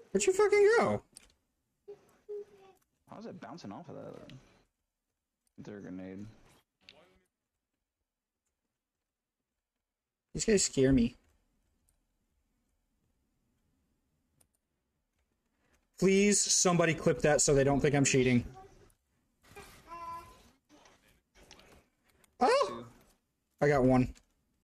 Where'd you fucking go? How is it bouncing off of that? Their grenade. These guys scare me. Please, somebody clip that so they don't think I'm cheating. Oh! I got one.